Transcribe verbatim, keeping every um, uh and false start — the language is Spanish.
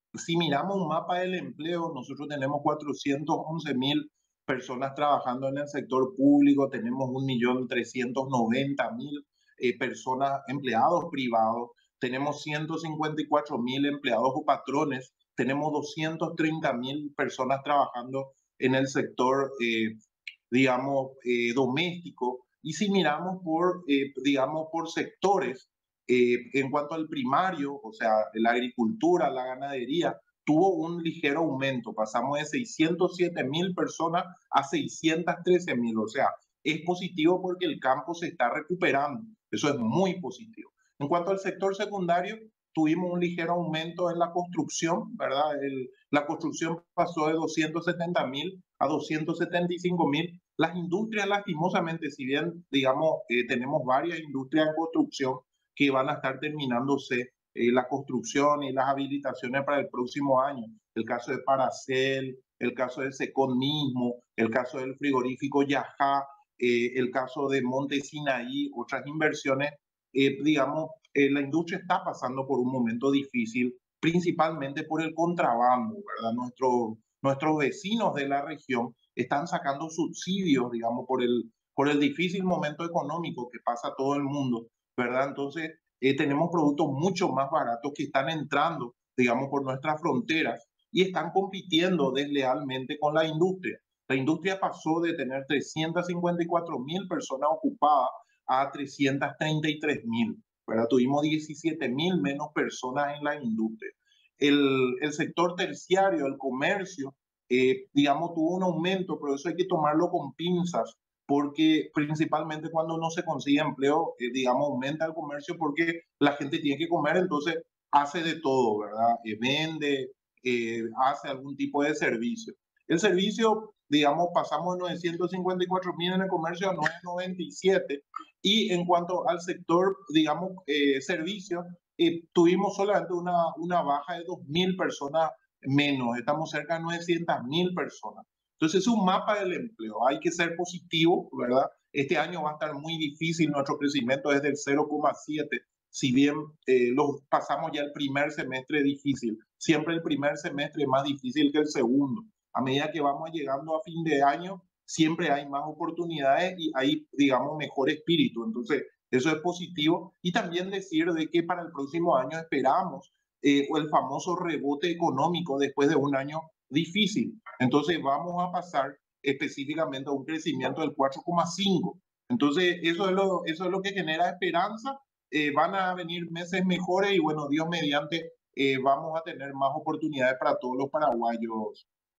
Si miramos un mapa del empleo, nosotros tenemos cuatrocientos once mil personas trabajando en el sector público, tenemos un millón trescientos noventa mil eh, personas, empleados privados, tenemos ciento cincuenta y cuatro mil empleados o patrones, tenemos doscientos treinta mil personas trabajando en el sector, eh, digamos, eh, doméstico. Y si miramos por, eh, digamos, por sectores, eh, en cuanto al primario, o sea, la agricultura, la ganadería, tuvo un ligero aumento. Pasamos de seiscientos siete mil personas a seiscientos trece mil. O sea, es positivo porque el campo se está recuperando. Eso es muy positivo. En cuanto al sector secundario, tuvimos un ligero aumento en la construcción, ¿verdad? El, la construcción pasó de doscientos setenta mil a doscientos setenta y cinco mil. Las industrias, lastimosamente, si bien, digamos, eh, tenemos varias industrias en construcción que van a estar terminándose eh, la construcción y las habilitaciones para el próximo año. El caso de Paracel, el caso del Secon mismo, el caso del frigorífico Yajá, eh, el caso de Monte Sinaí, otras inversiones, eh, digamos, eh, la industria está pasando por un momento difícil, principalmente por el contrabando, ¿verdad? Nuestro, nuestros vecinos de la región están sacando subsidios, digamos, por el, por el difícil momento económico que pasa todo el mundo, ¿verdad? Entonces, eh, tenemos productos mucho más baratos que están entrando, digamos, por nuestras fronteras y están compitiendo deslealmente con la industria. La industria pasó de tener trescientos cincuenta y cuatro mil personas ocupadas a trescientos treinta y tres mil, ¿verdad? Tuvimos diecisiete mil menos personas en la industria. El, el sector terciario, el comercio, eh, digamos, tuvo un aumento, pero eso hay que tomarlo con pinzas, porque principalmente cuando no se consigue empleo, eh, digamos, aumenta el comercio porque la gente tiene que comer, entonces hace de todo, ¿verdad? Eh, vende, eh, hace algún tipo de servicio. El servicio, digamos, pasamos de novecientos cincuenta y cuatro mil en el comercio a novecientos noventa y siete. Y en cuanto al sector, digamos, eh, servicios, eh, tuvimos solamente una, una baja de dos mil personas menos, estamos cerca de novecientos mil personas. Entonces es un mapa del empleo, hay que ser positivo, ¿verdad? Este año va a estar muy difícil, nuestro crecimiento es del cero coma siete, si bien eh, lo pasamos ya el primer semestre difícil, siempre el primer semestre es más difícil que el segundo. A medida que vamos llegando a fin de año, siempre hay más oportunidades y hay, digamos, mejor espíritu. Entonces, eso es positivo. Y también decir de que para el próximo año esperamos eh, el famoso rebote económico después de un año difícil. Entonces, vamos a pasar específicamente a un crecimiento del cuatro coma cinco. Entonces, eso es lo, eso es lo que genera esperanza. Eh, van a venir meses mejores y, bueno, Dios mediante, eh, vamos a tener más oportunidades para todos los paraguayos.